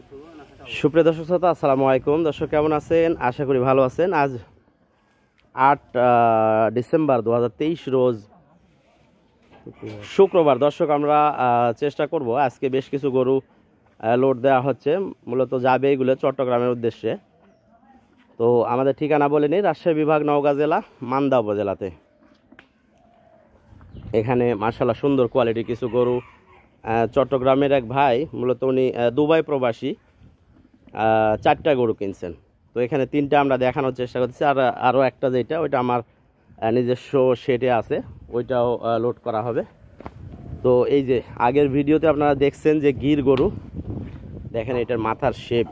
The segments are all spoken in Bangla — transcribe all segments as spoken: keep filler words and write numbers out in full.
সুপ্রিয় দর্শক শ্রোতা, আসসালামু আলাইকুম। দর্শক কেমন আছেন? আশা করি ভালো আছেন। আজ আট ডিসেম্বর দু হাজার তেইশ রোজ শুক্রবার। দর্শক আমরা চেষ্টা করব, আজকে বেশ কিছু গরু লোড দেওয়া হচ্ছে, মূলত যাবে এগুলো চট্টগ্রামের উদ্দেশ্যে। তো আমাদের ঠিকানা বলে নিই, রাজশাহী বিভাগ, নওগাঁ জেলা, মান্দা উপজেলাতে। এখানে মাশাআল্লাহ সুন্দর কোয়ালিটির কিছু গরু চট্টগ্রামের এক ভাই, মূলত উনি দুবাই প্রবাসী, চারটা গরু কিনছেন। তো এখানে তিনটা আমরা দেখানোর চেষ্টা করছি, আর আরও একটা যেটা ওইটা আমার নিজস্ব শেডে আছে, ওইটাও লোড করা হবে। তো এই যে আগের ভিডিওতে আপনারা দেখছেন যে গির গরু, দেখেন এটার মাথার শেপ,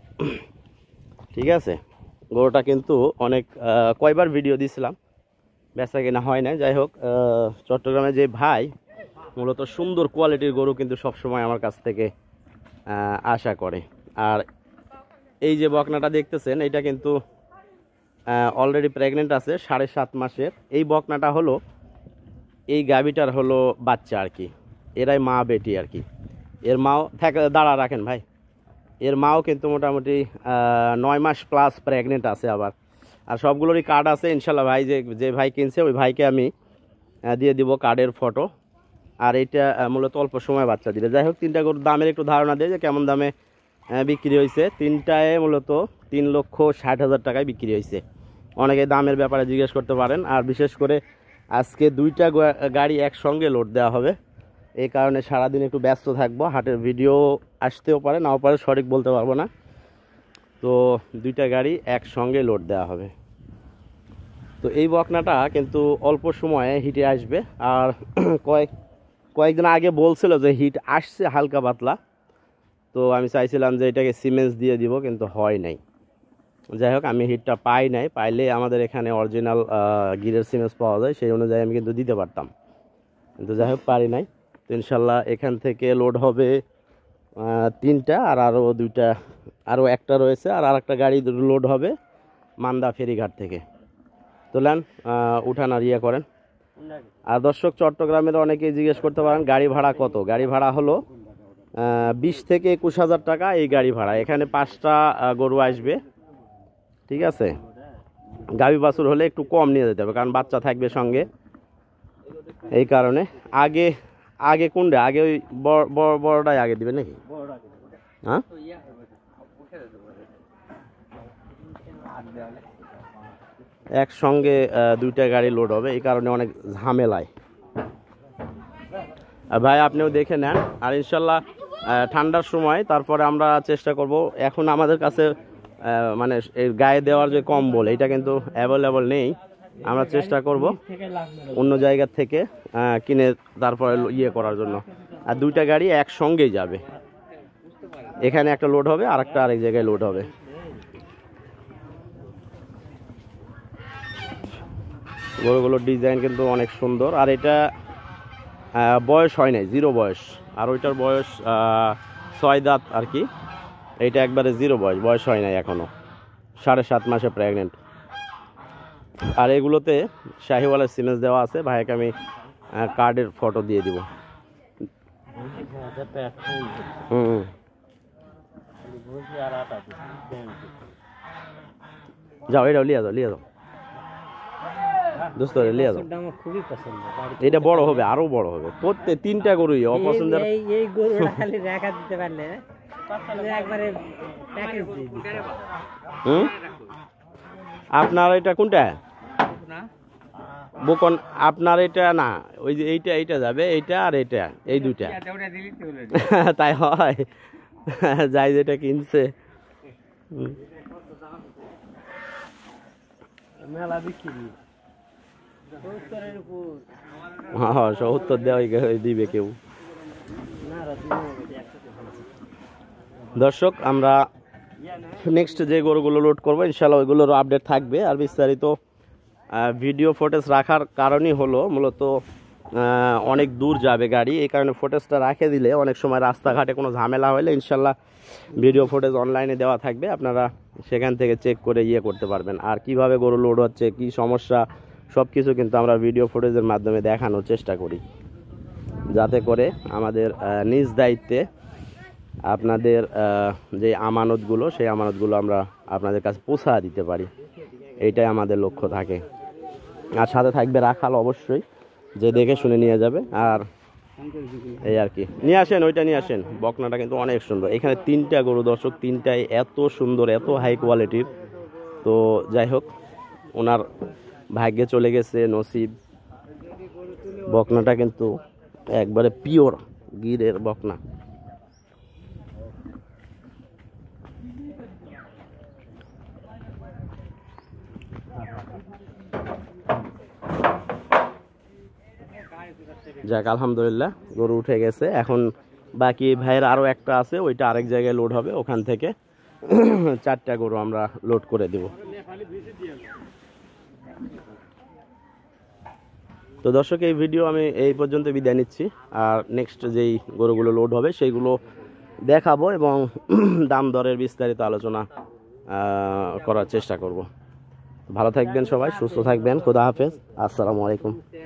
ঠিক আছে। গরুটা কিন্তু অনেক কয়বার ভিডিও দিয়েছিলাম, বেচা কিনা হয় না। যাই হোক, চট্টগ্রামে যে ভাই মূলত সুন্দর কোয়ালিটির গরু কিন্তু সবসময় আমার কাছ থেকে আশা করে। আর এই যে বকনাটা দেখতেছেন, এটা কিন্তু অলরেডি প্রেগনেন্ট আছে, সাড়ে সাত মাসের। এই বকনাটা হলো এই গাভীটার হলো বাচ্চা আর কি, এরাই মা বেটি আর কি। এর মাও থাকে, দাঁড়া রাখেন ভাই, এর মাও কিন্তু মোটামুটি নয় মাস প্লাস প্রেগনেন্ট আছে আবার। আর সবগুলোরই কার্ড আছে ইনশাল্লাহ। ভাই যে যে ভাই কিনছে ওই ভাইকে আমি দিয়ে দিব কার্ডের ফটো। আর এইটা মূলত অল্প সময় বাচ্চা দিবে। যাই হোক, তিনটা গরুর দামের একটু ধারণা দিয়ে যে কেমন দামে বিক্রি হয়েছে। তিনটায় মূলত তিন লক্ষ ষাট হাজার টাকায় বিক্রি হয়েছে। অনেকে দামের ব্যাপারে জিজ্ঞেস করতে পারেন। আর বিশেষ করে আজকে দুইটা গাড়ি একসঙ্গে লোড দেওয়া হবে, এই কারণে সারাদিন একটু ব্যস্ত থাকবো। হাটের ভিডিও আসতেও পারে, নাও পারে, সঠিক বলতে পারবো না। তো দুইটা গাড়ি একসঙ্গে লোড দেওয়া হবে। তো এই বকনাটা কিন্তু অল্প সময়ে হিটে আসবে। আর কয়েক কয়েকদিন আগে বলছিল যে হিট আসছে হালকা পাতলা, তো আমি চাইছিলাম যে এটাকে সিমেন্স দিয়ে দিব, কিন্তু হয় নাই। যাই হোক, আমি হিটটা পাই নাই। পাইলে আমাদের এখানে অরিজিনাল গিরের সিমেন্স পাওয়া যায়, সেই অনুযায়ী আমি কিন্তু দিতে পারতাম, কিন্তু যাই হোক পারি নাই। তো ইনশাল্লাহ এখান থেকে লোড হবে তিনটা, আর আরও দুইটা, আরও একটা রয়েছে, আর আর একটা গাড়ি লোড হবে মান্দা ফেরিঘাট থেকে। তোলেন, উঠান আর ইয়ে করেন। আর দর্শক, চট্টগ্রামের অনেকেই জিজ্ঞেস করতে পারেন গাড়ি ভাড়া কত। গাড়ি ভাড়া হলো বিশ থেকে একুশ হাজার টাকা এই গাড়ি ভাড়া। এখানে পাঁচটা গরু আসবে, ঠিক আছে। গাভী বাছুর হলে একটু কম নিয়ে যেতে হবে, কারণ বাচ্চা থাকবে সঙ্গে, এই কারণে। আগে আগে কোনটা আগে ওই বড় বড়টাই আগে দিবে নাকি? হ্যাঁ, একসঙ্গে দুইটা গাড়ি লোড হবে, এই কারণে অনেক ঝামেলায়। ভাই আপনিও দেখে নেন। আর ইনশাল্লাহ ঠান্ডার সময় তারপরে আমরা চেষ্টা করব। এখন আমাদের কাছে মানে এই গায়ে দেওয়ার যে কম্বল, এটা কিন্তু অ্যাভেলেবল নেই। আমরা চেষ্টা করব অন্য জায়গা থেকে কিনে তারপরে ইয়ে করার জন্য। আর দুইটা গাড়ি একসঙ্গেই যাবে, এখানে একটা লোড হবে, আর একটা আরেক জায়গায় লোড হবে। গরুগুলোর ডিজাইন কিন্তু অনেক সুন্দর। আর এটা বয়স হয় নাই, জিরো বয়স। আর ওইটার বয়স ছয় দাঁত আর কি, এইটা একবারে জিরো বয়স, বয়স হয় নাই এখনো, সাড়ে সাত মাসে প্রেগনেন্ট। আর এগুলোতে শাহিওয়ালের সিমেন্স দেওয়া আছে। ভাইকে আমি কার্ডের ফটো দিয়ে দিব। হুম, যাও, এটাও লিয়া যাও, লিয়া যাও দোস্ত, লিয়া যাও। এটা বড় হবে, আরো বড় হবে। প্রত্যেক তিনটা গরুই অপছন্দের। হুম, আপনার এটা কোনটা বকন? আপনার এটা না, ওই যে এইটা, এইটা যাবে, এইটা আর এইটা, এই দুইটা। তাই হয়, যাই যেটা কিনছে। মেলা বিক্রি হ্যাঁ, সত্তর দেওয়া দিবে কেউ। দর্শক, আমরা নেক্সট যে গরুগুলো লোড করবো ইনশাল্লাহ ওইগুলোরও আপডেট থাকবে। আর বিস্তারিত ভিডিও ফুটেজ রাখার কারণই হলো মূলত অনেক দূর যাবে গাড়ি, এই কারণে ফুটেজটা রাখে দিলে অনেক সময় রাস্তাঘাটে কোনো ঝামেলা হলে ইনশাল্লাহ ভিডিও ফুটেজ অনলাইনে দেওয়া থাকবে, আপনারা সেখান থেকে চেক করে ইয়ে করতে পারবেন। আর কিভাবে গরু লোড হচ্ছে, কি সমস্যা, সব কিছু কিন্তু আমরা ভিডিও ফুটেজের মাধ্যমে দেখানোর চেষ্টা করি, যাতে করে আমাদের নিজ দায়িত্বে আপনাদের যে আমানতগুলো সেই আমানতগুলো আমরা আপনাদের কাছে পৌঁছা দিতে পারি, এইটাই আমাদের লক্ষ্য থাকে। আর সাথে থাকবে রাখাল অবশ্যই, যে দেখে শুনে নিয়ে যাবে। আর এই আর কি, নিয়ে আসেন ওইটা নিয়ে আসেন। বকনাটা কিন্তু অনেক সুন্দর। এখানে তিনটা গরু দর্শক, তিনটাই এত সুন্দর, এত হাই কোয়ালিটির। তো যাই হোক, ওনার ভাগ্যে চলে গেছে, নসিব। বকনাটা কিন্তু একবারে পিওর গিরের বকনা। যাক আলহামদুলিল্লাহ, গরু উঠে গেছে। এখন বাকি ভাইয়ের আরও একটা আছে, ওইটা আরেক জায়গায় লোড হবে। ওখান থেকে চারটা গরু আমরা লোড করে দেব। তো দর্শক, এই ভিডিও আমি এই পর্যন্ত বিদায় নিচ্ছি। আর নেক্সট যেই গরুগুলো লোড হবে সেইগুলো দেখাবো এবং দাম দরের বিস্তারিত আলোচনা করার চেষ্টা করব। ভালো থাকবেন সবাই, সুস্থ থাকবেন। খোদা হাফেজ, আসসালামু আলাইকুম।